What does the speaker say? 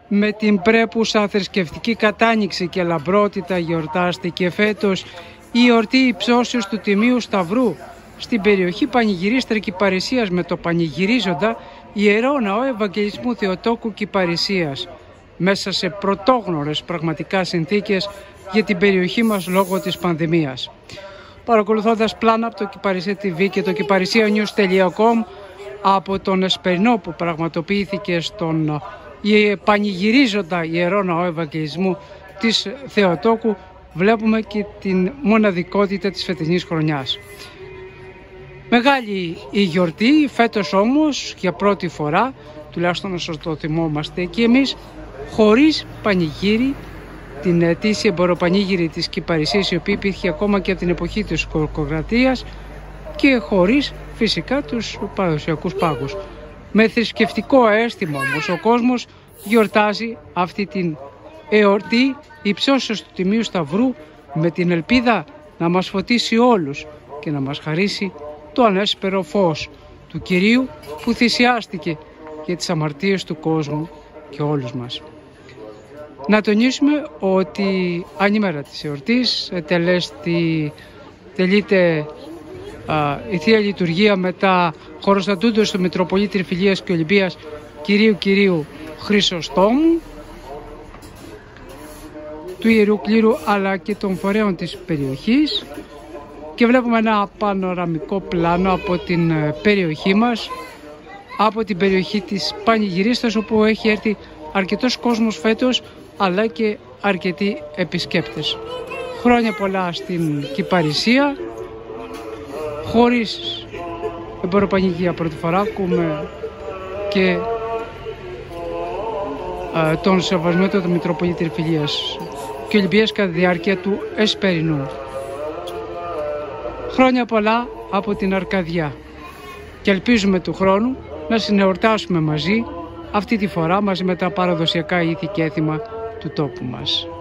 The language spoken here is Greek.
Με την πρέπουσα θρησκευτική κατάνοιξη και λαμπρότητα γιορτάστηκε φέτος η εορτή υψώσεως του Τιμίου Σταυρού στην περιοχή Πανηγυρίστρα Κυπαρισίας με το πανηγυρίζοντα Ιερό Ναό Ευαγγελισμού Θεοτόκου Κυπαρισίας μέσα σε πρωτόγνωρες πραγματικά συνθήκες για την περιοχή μας λόγω της πανδημίας. Παρακολουθώντας πλάνα από το Κυπαρισία TV και το kiparisionews.com από τον Εσπερινό που πραγματοποιήθηκε στον πανηγυρίζοντα Ιερό Ναό Ευαγγελισμού της Θεοτόκου, βλέπουμε και την μοναδικότητα της φετινής χρονιάς. Μεγάλη η γιορτή, φέτος όμως για πρώτη φορά, τουλάχιστον όσο το θυμόμαστε και εμείς, χωρίς πανηγύρι, την ετήσια εμποροπανήγυρη της Κυπαρισίας, η οποία υπήρχε ακόμα και από την εποχή της Κολοκρατίας, και χωρίς φυσικά τους παραδοσιακούς πάγους. Με θρησκευτικό αίσθημα όμως ο κόσμος γιορτάζει αυτή την εορτή υψώσεως του Τιμίου Σταυρού με την ελπίδα να μας φωτίσει όλους και να μας χαρίσει το ανέσπερο φως του Κυρίου που θυσιάστηκε για τις αμαρτίες του κόσμου και όλους μας. Να ότι ανήμερα της εορτής τελείται η Θεία Λειτουργία μετά χωροστατούντος του Μητροπολίτη Τριφυλίας και Ολυμπίας Κυρίου Χρυσοστόμου, του Ιερού Κλήρου αλλά και των φορέων της περιοχής, και βλέπουμε ένα πανοραμικό πλάνο από την περιοχή μας, από την περιοχή της Πανηγυρίστας, όπου έχει έρθει αρκετός κόσμος φέτος αλλά και αρκετοί επισκέπτες. Χρόνια πολλά στην Κυπαρισία. Χωρίς εμποροπανηγία πρώτη φορά ακούμε και τον σεβασμό του Μητροπολίτη Τριφυλίας και Ολυμπίας κατά τη διάρκεια του Εσπερινού. Χρόνια πολλά από την Αρκαδιά και ελπίζουμε του χρόνου να συνεορτάσουμε μαζί, αυτή τη φορά μαζί με τα παραδοσιακά ήθη και έθιμα του τόπου μας.